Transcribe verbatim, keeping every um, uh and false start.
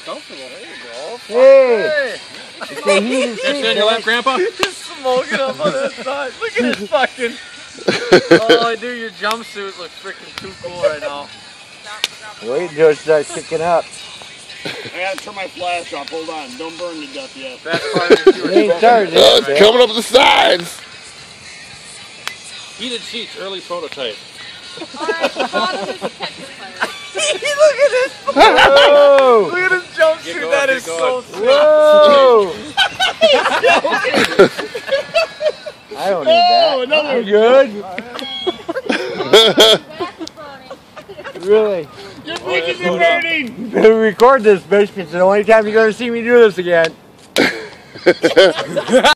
comfortable. There you go. Hey! It's the heated seat, in your lap, Grandpa? He's smoking up on that side. Look at this fucking... Oh, dude, your jumpsuit looks freaking too cool right now. Wait until it starts kicking up. I gotta turn my flash off. Hold on. Don't burn to death yet. Best part is you were It ain't started Uh, yet, it's man. coming up the sides. Heated seats, early prototype. Alright, the bottom is a petrifier. Look at this. Whoa! Look at his jumpsuit. Get going, That get is so going. sweet. Whoa! I don't need that. Oh, another I'm good. Really? Your bridges are burning! You better record this, bitch, because it's the only time you're going to see me do this again.